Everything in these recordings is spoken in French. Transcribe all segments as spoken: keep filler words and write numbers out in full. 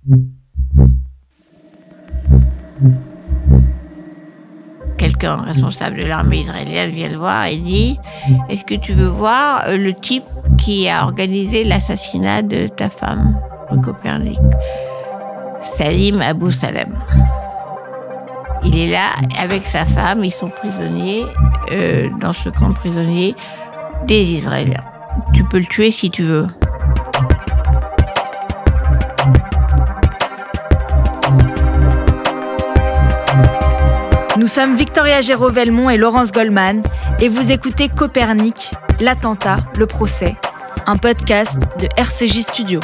Quelqu'un responsable de l'armée israélienne vient le voir et dit « Est-ce que tu veux voir le type qui a organisé l'assassinat de ta femme, rue Copernic, Salim Abou Salem ?» Il est là avec sa femme, ils sont prisonniers euh, dans ce camp de prisonniers des Israéliens. Tu peux le tuer si tu veux. Nous sommes Victoria Géraud-Velmont et Laurence Goldman et vous écoutez Copernic, l'attentat, le procès, un podcast de R C J Studio.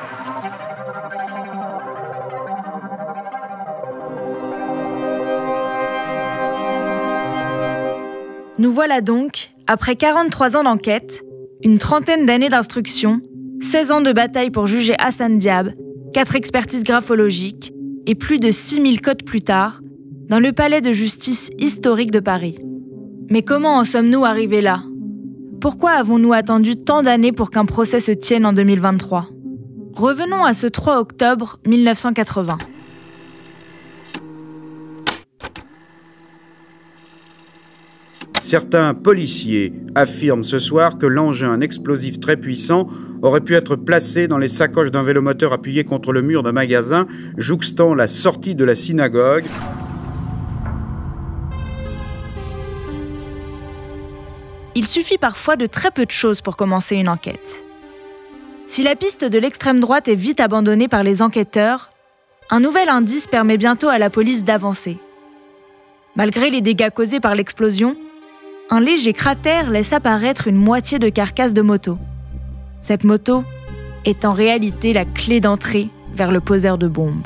Nous voilà donc, après quarante-trois ans d'enquête, une trentaine d'années d'instruction, seize ans de bataille pour juger Hassan Diab, quatre expertises graphologiques et plus de six mille codes plus tard, dans le palais de justice historique de Paris. Mais comment en sommes-nous arrivés là ? Pourquoi avons-nous attendu tant d'années pour qu'un procès se tienne en deux mille vingt-trois ? Revenons à ce trois octobre mille neuf cent quatre-vingts. Certains policiers affirment ce soir que l'engin explosif très puissant aurait pu être placé dans les sacoches d'un vélomoteur appuyé contre le mur d'un magasin jouxtant la sortie de la synagogue. Il suffit parfois de très peu de choses pour commencer une enquête. Si la piste de l'extrême droite est vite abandonnée par les enquêteurs, un nouvel indice permet bientôt à la police d'avancer. Malgré les dégâts causés par l'explosion, un léger cratère laisse apparaître une moitié de carcasse de moto. Cette moto est en réalité la clé d'entrée vers le poseur de bombes.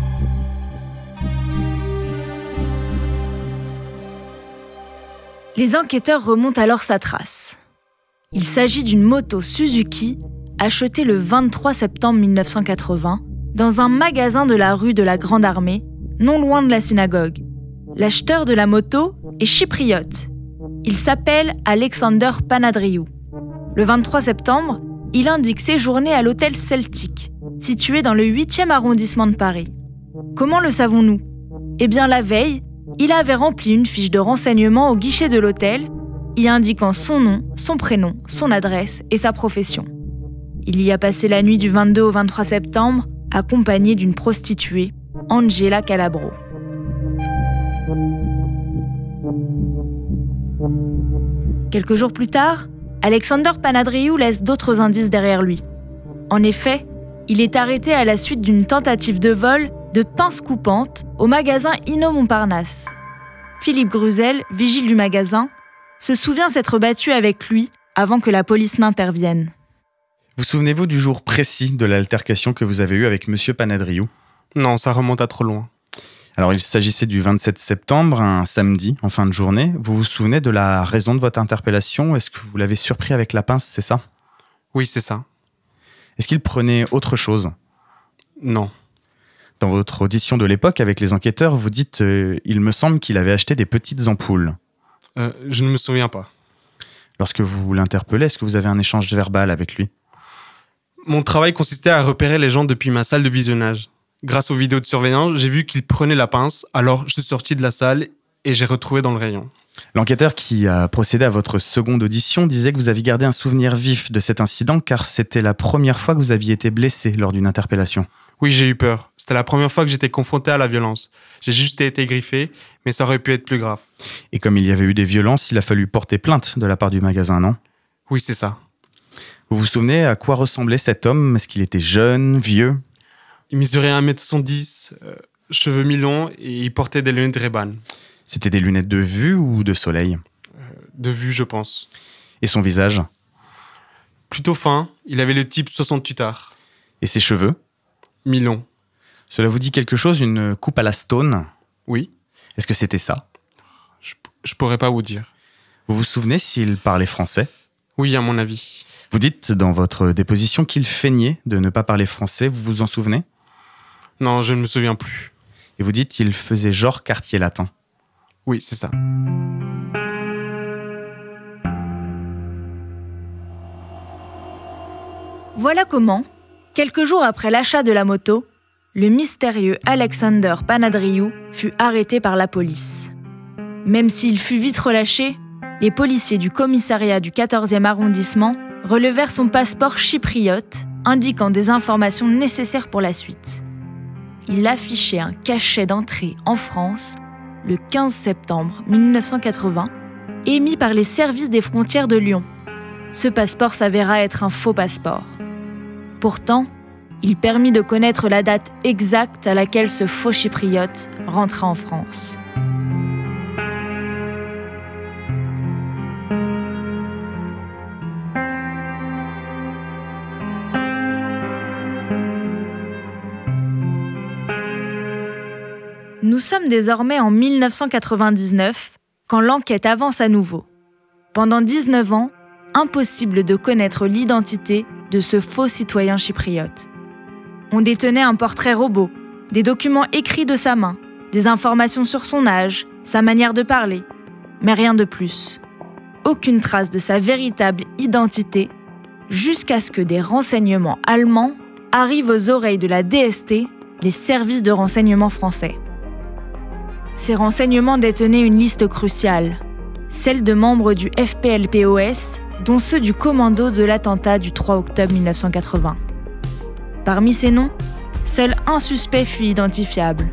Les enquêteurs remontent alors sa trace. Il s'agit d'une moto Suzuki achetée le vingt-trois septembre mille neuf cent quatre-vingts dans un magasin de la rue de la Grande Armée, non loin de la synagogue. L'acheteur de la moto est chypriote. Il s'appelle Alexander Panadriou. Le vingt-trois septembre, il indique séjourner à l'hôtel Celtic, situé dans le huitième arrondissement de Paris. Comment le savons-nous ? Eh bien, la veille, il avait rempli une fiche de renseignement au guichet de l'hôtel, y indiquant son nom, son prénom, son adresse et sa profession. Il y a passé la nuit du vingt-deux au vingt-trois septembre, accompagné d'une prostituée, Angela Calabro. Quelques jours plus tard, Alexander Panadriou laisse d'autres indices derrière lui. En effet, il est arrêté à la suite d'une tentative de vol de pinces coupantes au magasin Inno Montparnasse. Philippe Gruzel, vigile du magasin, se souvient s'être battu avec lui avant que la police n'intervienne. Vous souvenez-vous du jour précis de l'altercation que vous avez eue avec Monsieur Panadriou ? Non, ça remonte à trop loin. Alors, il s'agissait du vingt-sept septembre, un samedi, en fin de journée. Vous vous souvenez de la raison de votre interpellation ? Est-ce que vous l'avez surpris avec la pince, c'est ça ? Oui, c'est ça. Est-ce qu'il prenait autre chose ? Non. Dans votre audition de l'époque avec les enquêteurs, vous dites euh, « Il me semble qu'il avait acheté des petites ampoules euh, ». Je ne me souviens pas. Lorsque vous l'interpellez, est-ce que vous avez un échange verbal avec lui ? Mon travail consistait à repérer les gens depuis ma salle de visionnage. Grâce aux vidéos de surveillance, j'ai vu qu'il prenait la pince, alors je suis sorti de la salle et j'ai retrouvé dans le rayon. L'enquêteur qui a procédé à votre seconde audition disait que vous aviez gardé un souvenir vif de cet incident car c'était la première fois que vous aviez été blessé lors d'une interpellation. Oui, j'ai eu peur. C'était la première fois que j'étais confronté à la violence. J'ai juste été griffé, mais ça aurait pu être plus grave. Et comme il y avait eu des violences, il a fallu porter plainte de la part du magasin, non ? Oui, c'est ça. Vous vous souvenez à quoi ressemblait cet homme ? Est-ce qu'il était jeune, vieux ? Il mesurait un mètre soixante-dix, euh, cheveux mi-longs et il portait des lunettes Ray-Ban. C'était des lunettes de vue ou de soleil ? euh, De vue, je pense. Et son visage ? Plutôt fin, il avait le type soixante-huit ards. Et ses cheveux ? Mi-longs. Cela vous dit quelque chose, une coupe à la Stone ? Oui. Est-ce que c'était ça ? Je, je pourrais pas vous dire. Vous vous souvenez s'il parlait français ? Oui, à mon avis. Vous dites dans votre déposition qu'il feignait de ne pas parler français, vous vous en souvenez ? Non, je ne me souviens plus. Et vous dites qu'il faisait genre quartier latin. Oui, c'est ça. Voilà comment, quelques jours après l'achat de la moto, le mystérieux Alexander Panadriou fut arrêté par la police. Même s'il fut vite relâché, les policiers du commissariat du quatorzième arrondissement relevèrent son passeport chypriote, indiquant des informations nécessaires pour la suite. Il affichait un cachet d'entrée en France le quinze septembre mille neuf cent quatre-vingts, émis par les services des frontières de Lyon. Ce passeport s'avéra être un faux passeport. Pourtant, il permit de connaître la date exacte à laquelle ce faux chypriote rentra en France. Nous sommes désormais en mille neuf cent quatre-vingt-dix-neuf, quand l'enquête avance à nouveau. Pendant dix-neuf ans, impossible de connaître l'identité de ce faux citoyen chypriote. On détenait un portrait robot, des documents écrits de sa main, des informations sur son âge, sa manière de parler, mais rien de plus. Aucune trace de sa véritable identité, jusqu'à ce que des renseignements allemands arrivent aux oreilles de la D S T, les services de renseignement français. Ces renseignements détenaient une liste cruciale, celle de membres du F P L P O S, dont ceux du commando de l'attentat du trois octobre mille neuf cent quatre-vingts. Parmi ces noms, seul un suspect fut identifiable,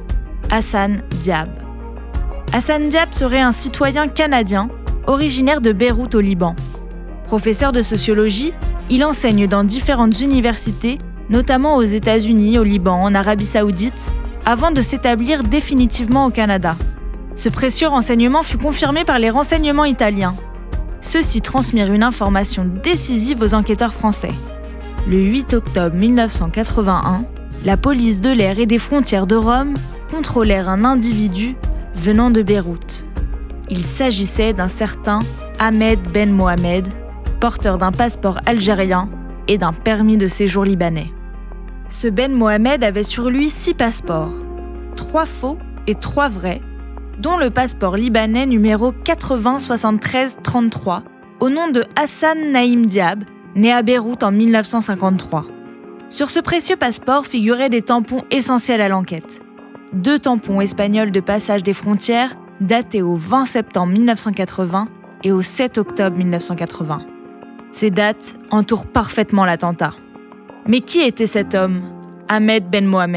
Hassan Diab. Hassan Diab serait un citoyen canadien, originaire de Beyrouth au Liban. Professeur de sociologie, il enseigne dans différentes universités, notamment aux États-Unis, au Liban, en Arabie Saoudite, avant de s'établir définitivement au Canada. Ce précieux renseignement fut confirmé par les renseignements italiens. Ceux-ci transmirent une information décisive aux enquêteurs français. Le huit octobre mille neuf cent quatre-vingt-un, la police de l'air et des frontières de Rome contrôlèrent un individu venant de Beyrouth. Il s'agissait d'un certain Ahmed Ben Mohamed, porteur d'un passeport algérien et d'un permis de séjour libanais. Ce Ben Mohamed avait sur lui six passeports, trois faux et trois vrais, dont le passeport libanais numéro quatre-vingts soixante-treize trente-trois, au nom de Hassan Naïm Diab, né à Beyrouth en mille neuf cent cinquante-trois. Sur ce précieux passeport figuraient des tampons essentiels à l'enquête. Deux tampons espagnols de passage des frontières, datés au vingt septembre mille neuf cent quatre-vingts et au sept octobre mille neuf cent quatre-vingts. Ces dates entourent parfaitement l'attentat. Mais qui était cet homme, Ahmed Ben Mohamed ?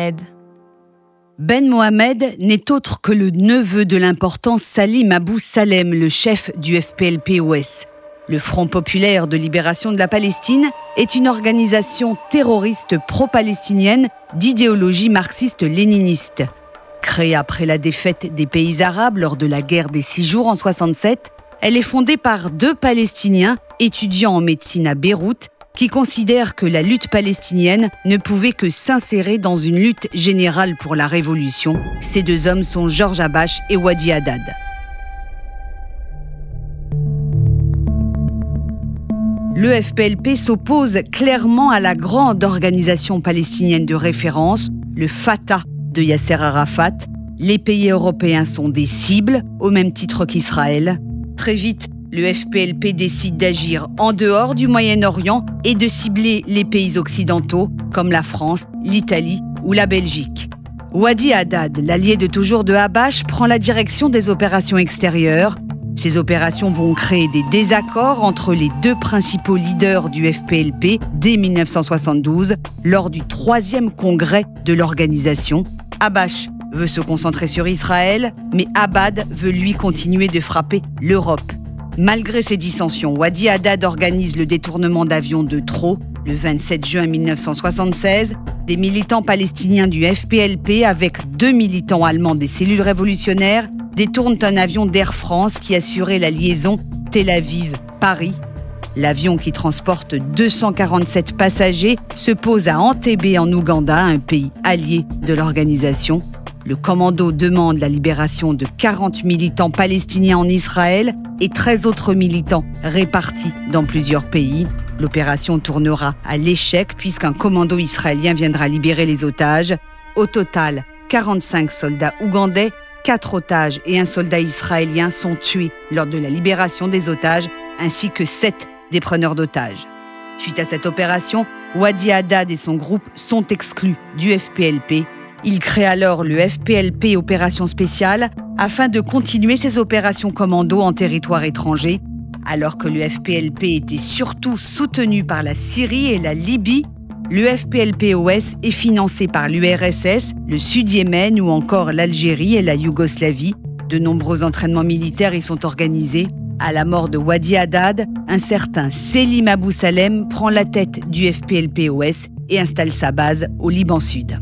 Ben Mohamed n'est autre que le neveu de l'important Salim Abou Salem, le chef du F P L P O S. Le Front populaire de libération de la Palestine est une organisation terroriste pro-palestinienne d'idéologie marxiste-léniniste. Créée après la défaite des pays arabes lors de la guerre des Six Jours en soixante-sept, elle est fondée par deux Palestiniens étudiants en médecine à Beyrouth qui considèrent que la lutte palestinienne ne pouvait que s'insérer dans une lutte générale pour la révolution. Ces deux hommes sont Georges Habash et Wadi Haddad. Le F P L P s'oppose clairement à la grande organisation palestinienne de référence, le Fatah de Yasser Arafat. Les pays européens sont des cibles, au même titre qu'Israël. Très vite, le F P L P décide d'agir en dehors du Moyen-Orient et de cibler les pays occidentaux, comme la France, l'Italie ou la Belgique. Wadi Haddad, l'allié de toujours de Habash, prend la direction des opérations extérieures. Ces opérations vont créer des désaccords entre les deux principaux leaders du F P L P dès mille neuf cent soixante-douze, lors du troisième congrès de l'organisation. Habash veut se concentrer sur Israël, mais Haddad veut lui continuer de frapper l'Europe. Malgré ces dissensions, Wadi Haddad organise le détournement d'avions de trop. Le vingt-sept juin mille neuf cent soixante-seize, des militants palestiniens du F P L P avec deux militants allemands des cellules révolutionnaires détournent un avion d'Air France qui assurait la liaison Tel Aviv-Paris. L'avion qui transporte deux cent quarante-sept passagers se pose à Entebbe en Ouganda, un pays allié de l'organisation. Le commando demande la libération de quarante militants palestiniens en Israël et treize autres militants répartis dans plusieurs pays. L'opération tournera à l'échec puisqu'un commando israélien viendra libérer les otages. Au total, quarante-cinq soldats ougandais, quatre otages et un soldat israélien sont tués lors de la libération des otages, ainsi que sept des preneurs d'otages. Suite à cette opération, Wadi Haddad et son groupe sont exclus du F P L P. Il crée alors le F P L P Opération Spéciale afin de continuer ses opérations commando en territoire étranger. Alors que le F P L P était surtout soutenu par la Syrie et la Libye, le F P L P O S est financé par l'U R S S, le Sud-Yémen ou encore l'Algérie et la Yougoslavie. De nombreux entraînements militaires y sont organisés. À la mort de Wadi Haddad, un certain Selim Abou Salem prend la tête du F P L P O S et installe sa base au Liban Sud.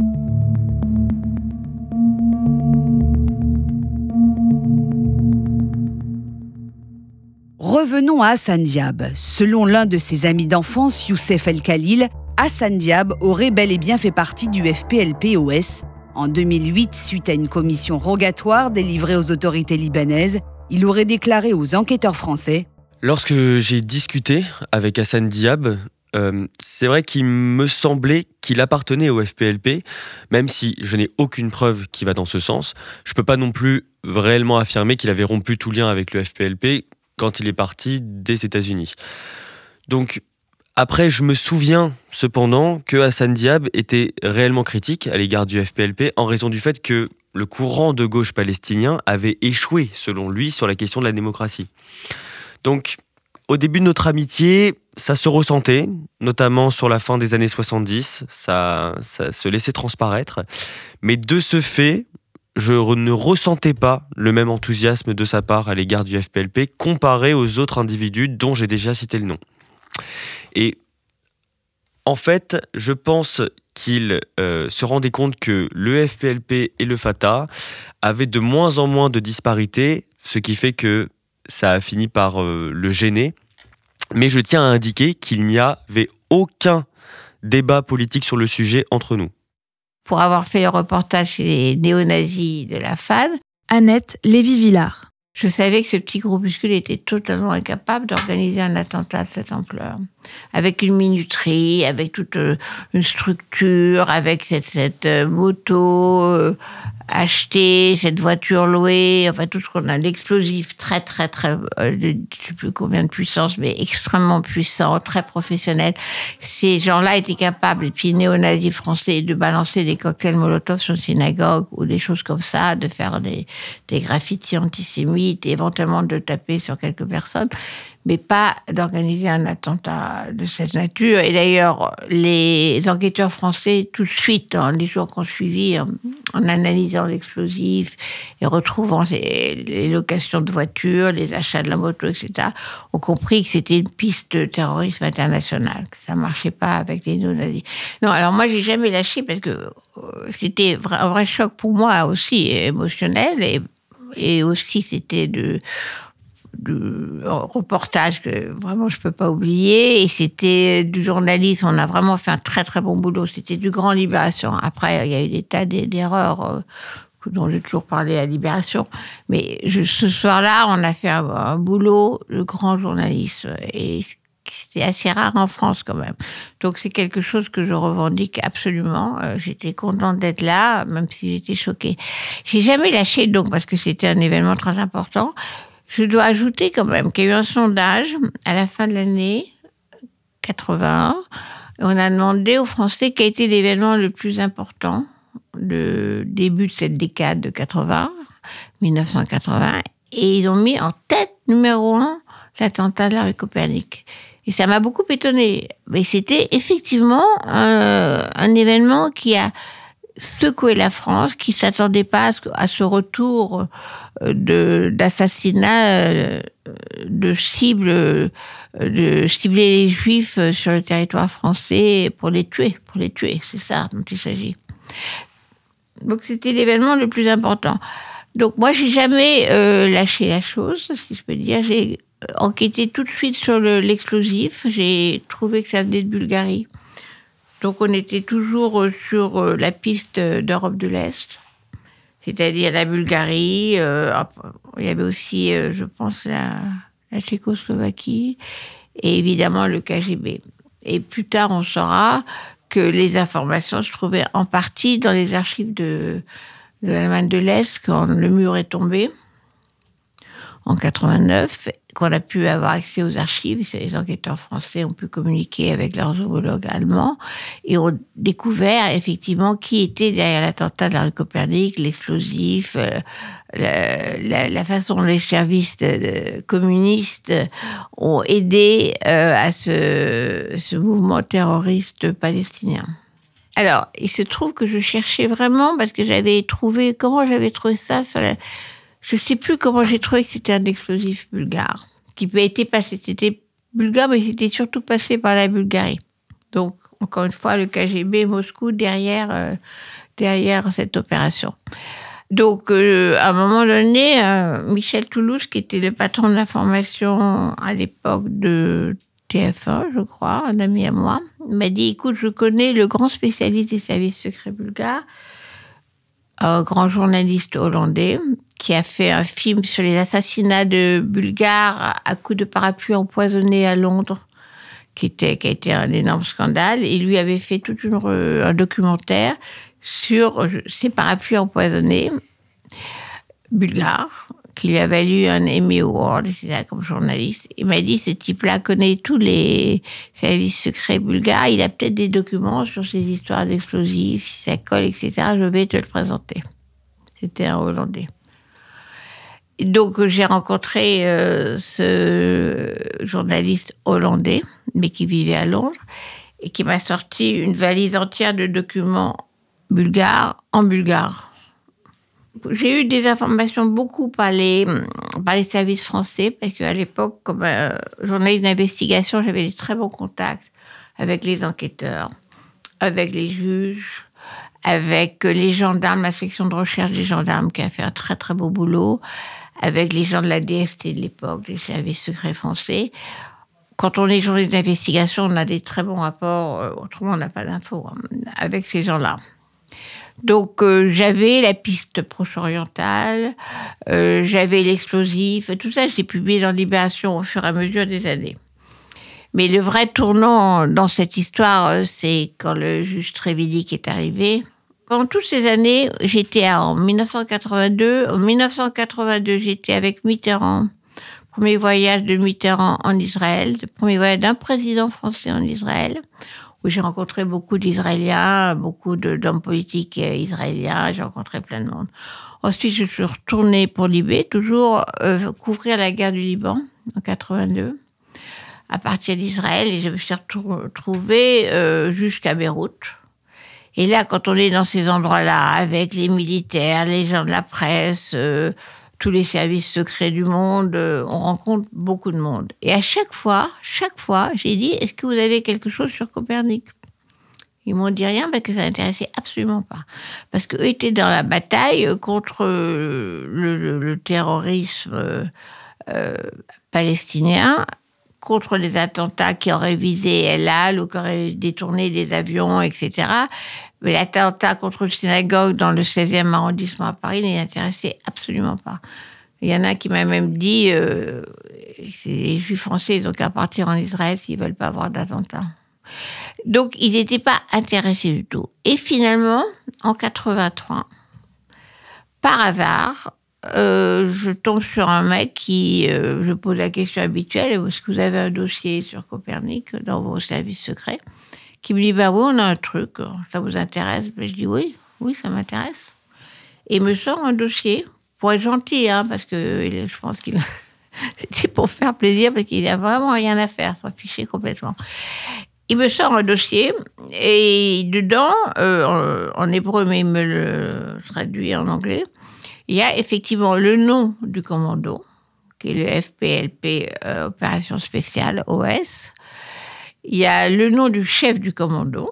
Revenons à Hassan Diab. Selon l'un de ses amis d'enfance, Youssef El Khalil, Hassan Diab aurait bel et bien fait partie du F P L P O S. En deux mille huit, suite à une commission rogatoire délivrée aux autorités libanaises, il aurait déclaré aux enquêteurs français « Lorsque j'ai discuté avec Hassan Diab, euh, c'est vrai qu'il me semblait qu'il appartenait au F P L P, même si je n'ai aucune preuve qui va dans ce sens. Je ne peux pas non plus réellement affirmer qu'il avait rompu tout lien avec le F P L P quand il est parti des États-Unis. Donc, après, je me souviens cependant que Hassan Diab était réellement critique à l'égard du F P L P en raison du fait que le courant de gauche palestinien avait échoué, selon lui, sur la question de la démocratie. Donc, au début de notre amitié, ça se ressentait, notamment sur la fin des années soixante-dix, ça, ça se laissait transparaître. Mais de ce fait, je ne ressentais pas le même enthousiasme de sa part à l'égard du F P L P comparé aux autres individus dont j'ai déjà cité le nom. Et en fait, je pense qu'il euh, se rendait compte que le F P L P et le Fatah avaient de moins en moins de disparités, ce qui fait que ça a fini par euh, le gêner. Mais je tiens à indiquer qu'il n'y avait aucun débat politique sur le sujet entre nous. Pour avoir fait le reportage chez les néo-nazis de la F A D, Annette Lévy-Villard. Je savais que ce petit groupuscule était totalement incapable d'organiser un attentat de cette ampleur. Avec une minuterie, avec toute une structure, avec cette, cette moto euh, achetée, cette voiture louée, enfin tout ce qu'on a, l'explosif très, très, très, euh, de, je ne sais plus combien de puissance, mais extrêmement puissant, très professionnel. Ces gens-là étaient capables, et puis néo-nazis français, de balancer des cocktails Molotov sur une synagogue ou des choses comme ça, de faire des, des graffitis antisémites et éventuellement de taper sur quelques personnes, mais pas d'organiser un attentat de cette nature. Et d'ailleurs, les enquêteurs français, tout de suite, dans les jours qu'on suivit, en, en analysant l'explosif et retrouvant les, les locations de voitures, les achats de la moto, et cetera, ont compris que c'était une piste de terrorisme international, que ça ne marchait pas avec les néo-nazis. Non, alors moi, j'ai jamais lâché parce que c'était un vrai choc pour moi aussi, émotionnel, et, et aussi c'était de... de reportage que vraiment je ne peux pas oublier, et c'était du journalisme, on a vraiment fait un très très bon boulot, c'était du grand Libération. Après il y a eu des tas d'erreurs euh, dont j'ai toujours parlé à Libération, mais je, ce soir-là on a fait un, un boulot de grand journalisme, et c'était assez rare en France quand même. Donc c'est quelque chose que je revendique absolument. Euh, j'étais contente d'être là, même si j'étais choquée. J'ai jamais lâché donc, parce que c'était un événement très important. Je dois ajouter quand même qu'il y a eu un sondage à la fin de l'année quatre-vingt-un. Et on a demandé aux Français quel était l'événement le plus important du début de cette décade de quatre-vingts, mille neuf cent quatre-vingts. Et ils ont mis en tête numéro un l'attentat de la rue Copernic. Et ça m'a beaucoup étonnée. Mais c'était effectivement un, un événement qui a secoué la France, qui ne s'attendait pas à ce, à ce retour de, d'assassinat de cibles, de cibler les Juifs sur le territoire français pour les tuer, pour les tuer, c'est ça dont il s'agit. Donc c'était l'événement le plus important. Donc moi j'ai jamais euh, lâché la chose, si je peux dire. J'ai enquêté tout de suite sur le, l'explosif. J'ai trouvé que ça venait de Bulgarie. Donc on était toujours sur la piste d'Europe de l'Est, c'est-à-dire la Bulgarie. Euh, il y avait aussi, euh, je pense, la, la Tchécoslovaquie et évidemment le K G B. Et plus tard, on saura que les informations se trouvaient en partie dans les archives de, de l'Allemagne de l'Est quand le mur est tombé. en quatre-vingt-neuf, qu'on a pu avoir accès aux archives. Les enquêteurs français ont pu communiquer avec leurs homologues allemands et ont découvert effectivement qui était derrière l'attentat de la rue Copernic, l'explosif, euh, la, la, la façon dont les services de, de, communistes ont aidé euh, à ce, ce mouvement terroriste palestinien. Alors, il se trouve que je cherchais vraiment, parce que j'avais trouvé, comment j'avais trouvé ça sur la... Je ne sais plus comment j'ai trouvé que c'était un explosif bulgare, qui était passé, c'était bulgare, mais c'était surtout passé par la Bulgarie. Donc, encore une fois, le K G B Moscou derrière, euh, derrière cette opération. Donc, euh, à un moment donné, euh, Michel Toulouse, qui était le patron de l'information à l'époque de T F un, je crois, un ami à moi, m'a dit, écoute, je connais le grand spécialiste des services secrets bulgares, un grand journaliste hollandais, qui a fait un film sur les assassinats de Bulgares à coups de parapluie empoisonnés à Londres, qui, était, qui a été un énorme scandale. Et lui avait fait tout une, un documentaire sur ces parapluies empoisonnés bulgares, qui lui a valu un Emmy Award, et cetera, comme journaliste. Il m'a dit, ce type-là connaît tous les services secrets bulgares, il a peut-être des documents sur ces histoires d'explosifs, si ça colle, et cetera, je vais te le présenter. C'était un Hollandais. Donc, j'ai rencontré euh, ce journaliste hollandais, mais qui vivait à Londres, et qui m'a sorti une valise entière de documents bulgares en bulgare. J'ai eu des informations beaucoup par les, par les services français, parce qu'à l'époque, comme euh, journaliste d'investigation, j'avais des très bons contacts avec les enquêteurs, avec les juges, avec les gendarmes, la section de recherche des gendarmes qui a fait un très très beau boulot, avec les gens de la D S T de l'époque, les services secrets français. Quand on est journaliste d'investigation, on a des très bons rapports, euh, autrement on n'a pas d'infos, hein, avec ces gens-là. Donc, euh, j'avais la piste proche-orientale, euh, j'avais l'explosif, tout ça, j'ai publié dans Libération au fur et à mesure des années. Mais le vrai tournant dans cette histoire, c'est quand le juge Trévidic est arrivé. Pendant toutes ces années, j'étais en dix-neuf cent quatre-vingt-deux. En dix-neuf cent quatre-vingt-deux, j'étais avec Mitterrand. Premier voyage de Mitterrand en Israël, le premier voyage d'un président français en Israël, où j'ai rencontré beaucoup d'Israéliens, beaucoup de, d'hommes politiques israéliens, j'ai rencontré plein de monde. Ensuite, je suis retournée pour Libé, toujours euh, couvrir la guerre du Liban, en quatre-vingt-deux, à partir d'Israël, et je me suis retrouvée euh, jusqu'à Beyrouth. Et là, quand on est dans ces endroits-là, avec les militaires, les gens de la presse, euh, tous les services secrets du monde, euh, on rencontre beaucoup de monde. Et à chaque fois, chaque fois, j'ai dit, est-ce que vous avez quelque chose sur Copernic ? Ils m'ont dit rien parce que ça n'intéressait absolument pas. Parce qu'eux étaient dans la bataille contre le, le, le terrorisme euh, euh, palestinien, contre les attentats qui auraient visé El Al ou qui auraient détourné des avions, et cetera. Mais l'attentat contre une synagogue dans le seizième arrondissement à Paris ne les intéressait absolument pas. Il y en a qui m'a même dit euh, c'est les Juifs français, ils n'ont qu'à partir en Israël s'ils ne veulent pas avoir d'attentat. Donc, ils n'étaient pas intéressés du tout. Et finalement, en quatre-vingt-trois, par hasard, Euh, je tombe sur un mec qui, euh, je pose la question habituelle, est-ce que vous avez un dossier sur Copernic dans vos services secrets, qui me dit, bah oui, on a un truc, ça vous intéresse? Ben, je dis oui, oui, ça m'intéresse. Et il me sort un dossier, pour être gentil, hein, parce que je pense qu'il c'était pour faire plaisir, parce qu'il n'a vraiment rien à faire, s'en ficher complètement. Il me sort un dossier, et dedans, euh, en, en hébreu, mais il me le traduit en anglais, il y a effectivement le nom du commando, qui est le F P L P, euh, Opération Spéciale, O S. Il y a le nom du chef du commando.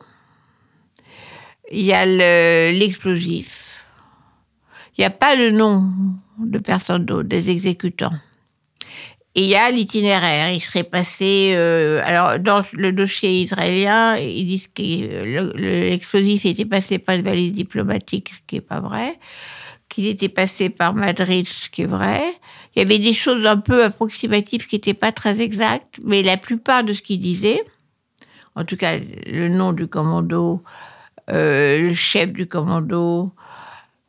Il y a le, l'explosif. Il n'y a pas le nom de personne d'autre, des exécutants. Et il y a l'itinéraire. Il serait passé... Euh, alors, dans le dossier israélien, ils disent que le, l'explosif était passé par une valise diplomatique, ce qui n'est pas vrai. Qu'ils étaient passés par Madrid, ce qui est vrai. Il y avait des choses un peu approximatives qui n'étaient pas très exactes, mais la plupart de ce qu'ils disaient, en tout cas le nom du commando, euh, le chef du commando,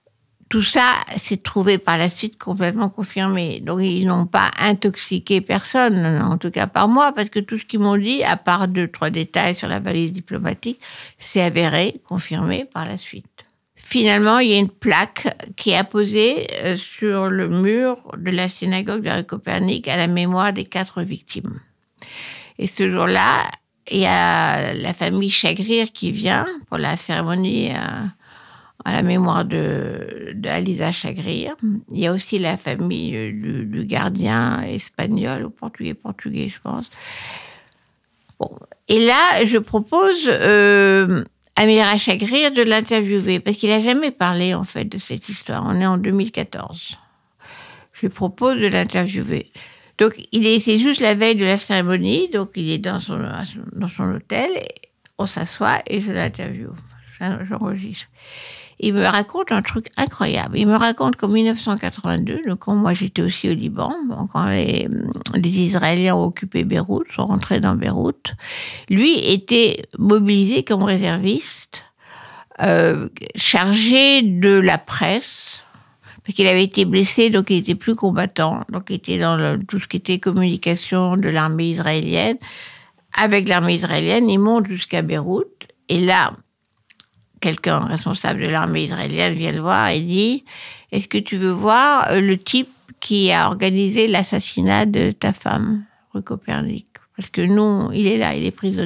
tout ça s'est trouvé par la suite complètement confirmé. Donc, ils n'ont pas intoxiqué personne, en tout cas par moi, parce que tout ce qu'ils m'ont dit, à part deux, trois détails sur la valise diplomatique, c'est avéré, confirmé par la suite. Finalement, il y a une plaque qui est apposée sur le mur de la synagogue de Copernic à la mémoire des quatre victimes. Et ce jour-là, il y a la famille Chagrir qui vient pour la cérémonie à, à la mémoire de, de Alisa Chagrir. Il y a aussi la famille du, du gardien espagnol ou portugais, portugais, je pense. Bon. Et là, je propose euh, à Mira Chagrir de l'interviewer, parce qu'il n'a jamais parlé, en fait, de cette histoire. On est en deux mille quatorze. Je lui propose de l'interviewer. Donc, il est, c'est juste la veille de la cérémonie, donc il est dans son, dans son hôtel, on s'assoit et je l'interviewe, j'enregistre. Il me raconte un truc incroyable. Il me raconte qu'en mille neuf cent quatre-vingt-deux, donc quand moi j'étais aussi au Liban, quand les, les Israéliens ont occupé Beyrouth, sont rentrés dans Beyrouth, lui était mobilisé comme réserviste, euh, chargé de la presse, parce qu'il avait été blessé, donc il était plus combattant, donc il était dans le, tout ce qui était communication de l'armée israélienne. Avec l'armée israélienne, il monte jusqu'à Beyrouth, et là, quelqu'un responsable de l'armée israélienne vient le voir et dit « Est-ce que tu veux voir le type qui a organisé l'assassinat de ta femme, rue Copernic ? Parce que nous, il est là, il est prisonnier. »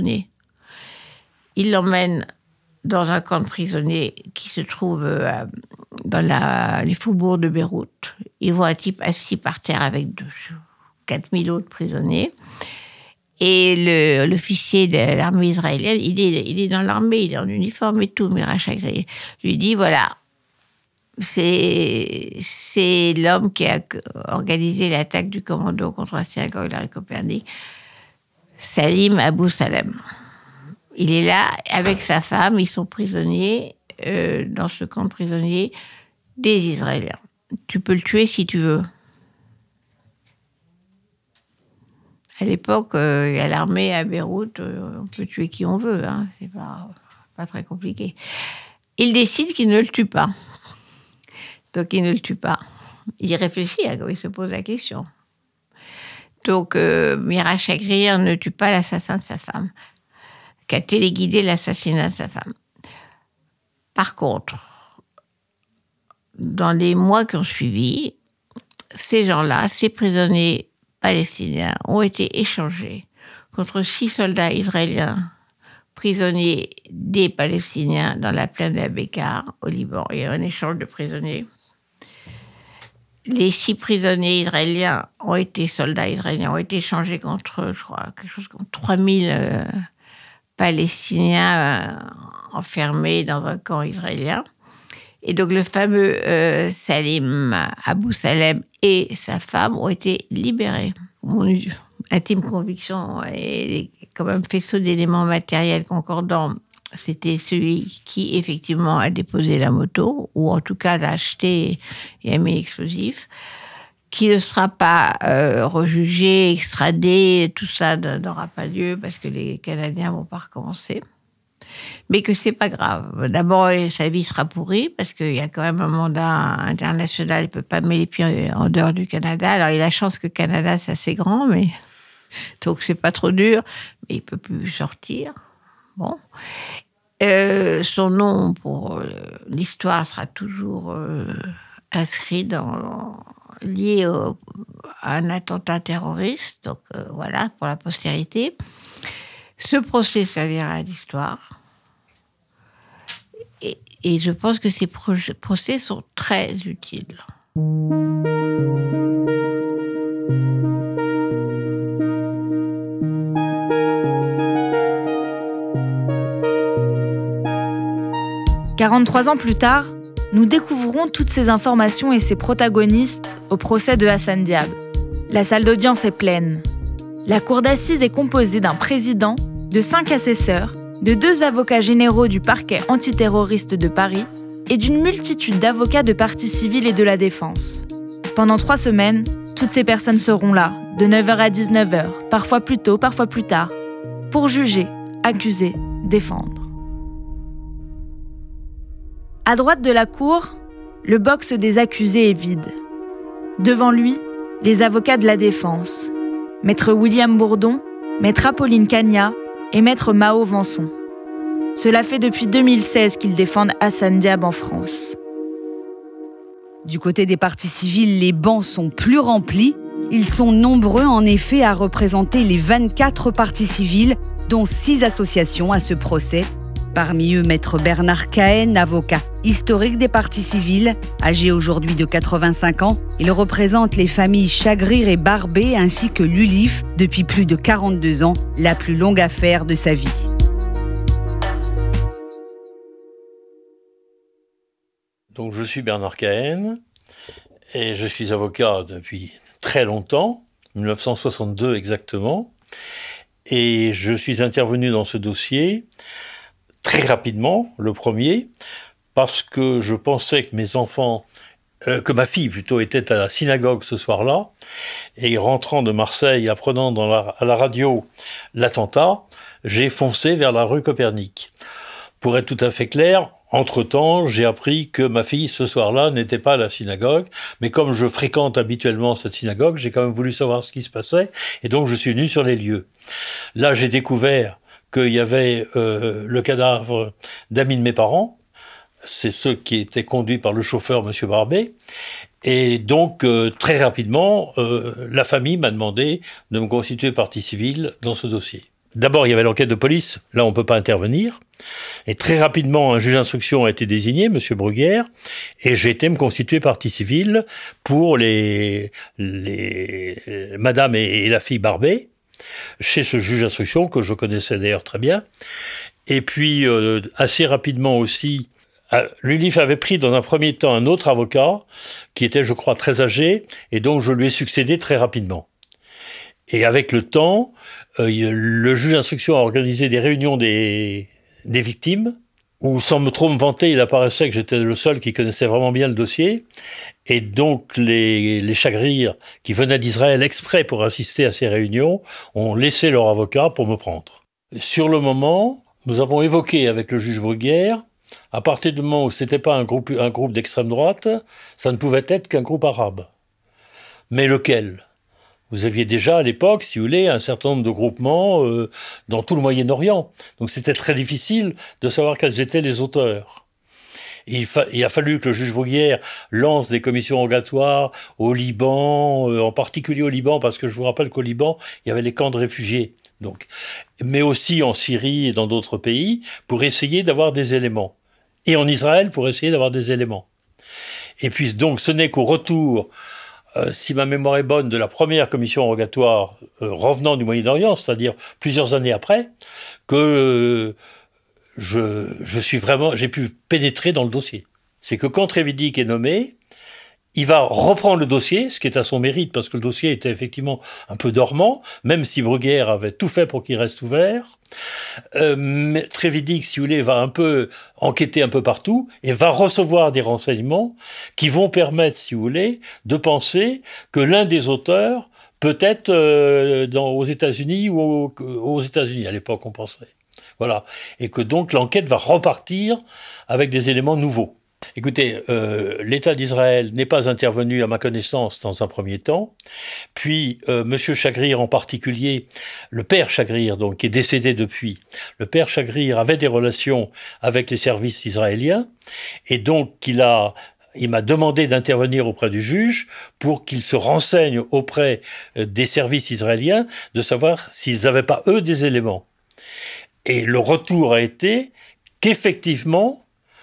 Il l'emmène dans un camp de prisonniers qui se trouve euh, dans la, les faubourgs de Beyrouth. Il voit un type assis par terre avec quatre mille autres prisonniers. Et le, l'officier de l'armée israélienne, il est, il est dans l'armée, il est en uniforme et tout, Mira Chagrir lui dit, voilà, c'est, c'est l'homme qui a organisé l'attaque du commando contre la synagogue de la rue Copernic, Salim Abou Salem. Il est là avec sa femme, ils sont prisonniers euh, dans ce camp de prisonniers des Israéliens. Tu peux le tuer si tu veux. À l'époque, euh, à l'armée à Beyrouth, euh, on peut tuer qui on veut, hein, c'est pas, pas très compliqué. Il décide qu'il ne le tue pas. Donc il ne le tue pas. Il réfléchit, hein, quand il se pose la question. Donc euh, Mira Chagrir ne tue pas l'assassin de sa femme, qui a téléguidé l'assassinat de sa femme. Par contre, dans les mois qui ont suivi, ces gens-là, ces prisonniers palestiniens, ont été échangés contre six soldats israéliens prisonniers des Palestiniens dans la plaine d'Abekar, au Liban. Il y a un échange de prisonniers. Les six prisonniers israéliens ont été, soldats israéliens, ont été échangés contre, je crois, quelque chose comme trois mille euh, Palestiniens euh, enfermés dans un camp israélien. Et donc le fameux euh, Salim Abou Salem et sa femme ont été libérés. Mon intime conviction et quand même faisceau d'éléments matériels concordants, c'était celui qui effectivement a déposé la moto, ou en tout cas l'a acheté et a mis l'explosif, qui ne sera pas euh, rejugé, extradé, tout ça n'aura pas lieu parce que les Canadiens ne vont pas recommencer. Mais que c'est pas grave. D'abord, sa vie sera pourrie parce qu'il y a quand même un mandat international. Il peut pas mettre les pieds en dehors du Canada. Alors, il a la chance que le Canada, c'est assez grand, mais donc c'est pas trop dur. Mais il peut plus sortir. Bon. Euh, son nom pour euh, l'histoire sera toujours euh, inscrit dans, lié au, à un attentat terroriste. Donc euh, voilà, pour la postérité. Ce procès servira à l'histoire. Et, et je pense que ces projets, procès sont très utiles. quarante-trois ans plus tard, nous découvrons toutes ces informations et ces protagonistes au procès de Hassan Diab. La salle d'audience est pleine. La cour d'assises est composée d'un président, de cinq assesseurs, de deux avocats généraux du parquet antiterroriste de Paris et d'une multitude d'avocats de partie civile et de la défense. Pendant trois semaines, toutes ces personnes seront là, de neuf heures à dix-neuf heures, parfois plus tôt, parfois plus tard, pour juger, accuser, défendre. À droite de la cour, le box des accusés est vide. Devant lui, les avocats de la défense, maître William Bourdon, maître Apolline Cagna et maître Mao Vanson. Cela fait depuis deux mille seize qu'ils défendent Hassan Diab en France. Du côté des partis civils, les bancs sont plus remplis. Ils sont nombreux en effet à représenter les vingt-quatre partis civils, dont six associations à ce procès. Parmi eux, maître Bernard Cahen, avocat historique des partis civils, âgé aujourd'hui de quatre-vingt-cinq ans. Il représente les familles Chagrir et Barbé ainsi que l'U L I F depuis plus de quarante-deux ans, la plus longue affaire de sa vie. Donc je suis Bernard Cahen et je suis avocat depuis très longtemps, mille neuf cent soixante-deux exactement, et je suis intervenu dans ce dossier très rapidement, le premier, parce que je pensais que mes enfants, euh, que ma fille plutôt était à la synagogue ce soir-là, et rentrant de Marseille, apprenant dans la, à la radio l'attentat, j'ai foncé vers la rue Copernic. Pour être tout à fait clair, entre-temps, j'ai appris que ma fille, ce soir-là, n'était pas à la synagogue, mais comme je fréquente habituellement cette synagogue, j'ai quand même voulu savoir ce qui se passait, et donc je suis venu sur les lieux. Là, j'ai découvert qu'il y avait euh, le cadavre d'amis de mes parents, c'est ceux qui étaient conduits par le chauffeur, monsieur Barbé, et donc euh, très rapidement, euh, la famille m'a demandé de me constituer partie civile dans ce dossier. D'abord, il y avait l'enquête de police, là on ne peut pas intervenir, et très rapidement un juge d'instruction a été désigné, monsieur Bruguière, et j'ai été me constituer partie civile pour les, les madame et, et la fille Barbé, chez ce juge d'instruction que je connaissais d'ailleurs très bien. Et puis, euh, assez rapidement aussi, euh, l'U L I F avait pris dans un premier temps un autre avocat, qui était, je crois, très âgé, et donc je lui ai succédé très rapidement. Et avec le temps, euh, le juge d'instruction a organisé des réunions des, des victimes, où sans me trop me vanter, il apparaissait que j'étais le seul qui connaissait vraiment bien le dossier. Et donc les, les Chagrir qui venaient d'Israël exprès pour assister à ces réunions ont laissé leur avocat pour me prendre. Sur le moment, nous avons évoqué avec le juge Bruguière, à partir du moment où ce n'était pas un groupe, un groupe d'extrême droite, ça ne pouvait être qu'un groupe arabe. Mais lequel ? Vous aviez déjà à l'époque, si vous voulez, un certain nombre de groupements euh, dans tout le Moyen-Orient. Donc c'était très difficile de savoir quels étaient les auteurs. Et il, fa- il a fallu que le juge Bruguière lance des commissions rogatoires au Liban, euh, en particulier au Liban, parce que je vous rappelle qu'au Liban, il y avait les camps de réfugiés. Donc, mais aussi en Syrie et dans d'autres pays, pour essayer d'avoir des éléments. Et en Israël, pour essayer d'avoir des éléments. Et puis donc, ce n'est qu'au retour... Euh, si ma mémoire est bonne, de la première commission rogatoire euh, revenant du Moyen-Orient, c'est-à-dire plusieurs années après, que euh, je, je suis vraiment, j'ai pu pénétrer dans le dossier. C'est que quand Trévidic est nommé, il va reprendre le dossier, ce qui est à son mérite, parce que le dossier était effectivement un peu dormant, même si Bruguière avait tout fait pour qu'il reste ouvert. Euh, Trévidic, si vous voulez, va un peu enquêter un peu partout et va recevoir des renseignements qui vont permettre, si vous voulez, de penser que l'un des auteurs peut être euh, dans, aux États-Unis ou au, aux États-Unis, à l'époque on pensait. Voilà. Et que donc l'enquête va repartir avec des éléments nouveaux. Écoutez, euh, l'État d'Israël n'est pas intervenu à ma connaissance dans un premier temps, puis euh, Monsieur Chagrir en particulier, le père Chagrir, donc qui est décédé depuis, le père Chagrir avait des relations avec les services israéliens, et donc il a il m'a demandé d'intervenir auprès du juge pour qu'il se renseigne auprès des services israéliens de savoir s'ils n'avaient pas eux des éléments. Et le retour a été qu'effectivement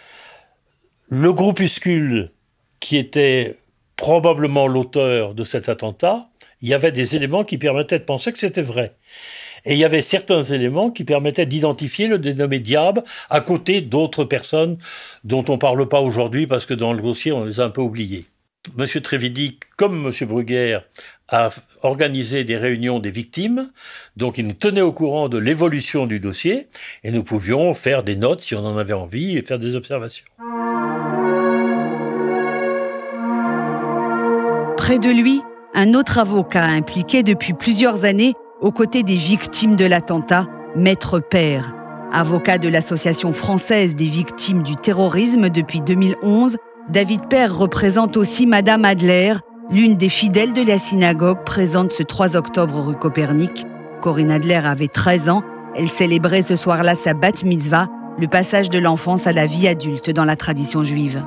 le groupuscule qui était probablement l'auteur de cet attentat, il y avait des éléments qui permettaient de penser que c'était vrai. Et il y avait certains éléments qui permettaient d'identifier le dénommé Diab à côté d'autres personnes dont on ne parle pas aujourd'hui parce que dans le dossier, on les a un peu oubliés. Monsieur Trévidic, comme Monsieur Bruguière, a organisé des réunions des victimes, donc il nous tenait au courant de l'évolution du dossier et nous pouvions faire des notes si on en avait envie et faire des observations. Près de lui, un autre avocat impliqué depuis plusieurs années aux côtés des victimes de l'attentat, Maître Père. Avocat de l'Association française des victimes du terrorisme depuis deux mille onze, David Père représente aussi Madame Adler, l'une des fidèles de la synagogue présente ce trois octobre rue Copernic. Corinne Adler avait treize ans. Elle célébrait ce soir-là sa bat mitzvah, le passage de l'enfance à la vie adulte dans la tradition juive.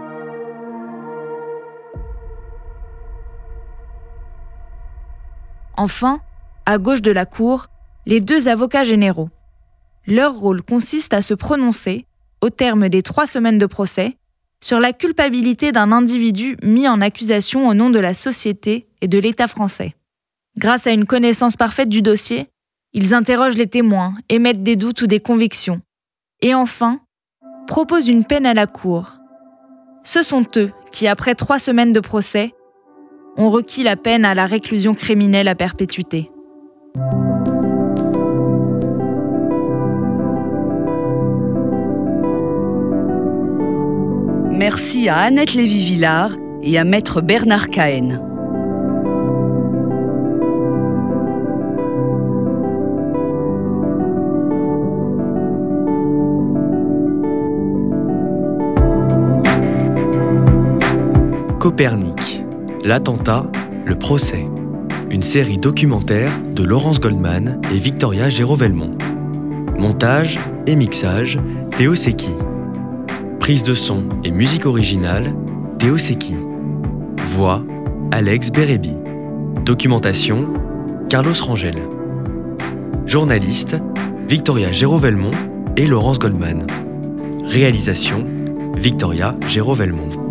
Enfin, à gauche de la cour, les deux avocats généraux. Leur rôle consiste à se prononcer, au terme des trois semaines de procès, sur la culpabilité d'un individu mis en accusation au nom de la société et de l'État français. Grâce à une connaissance parfaite du dossier, ils interrogent les témoins, émettent des doutes ou des convictions, et enfin, proposent une peine à la cour. Ce sont eux qui, après trois semaines de procès, ont requis la peine à la réclusion criminelle à perpétuité. Merci à Annette Lévy-Villard et à Maître Bernard Cahen. Copernic, l'attentat, le procès. Une série documentaire de Laurence Goldman et Victoria Géraud-Velmont. Montage et mixage, Théo Secchi. Prise de son et musique originale, Théo Secchi. Voix, Alex Bérébi. Documentation, Carlos Rangel. Journaliste, Victoria Géraud-Velmont et Laurence Goldman. Réalisation, Victoria Géraud-Velmont.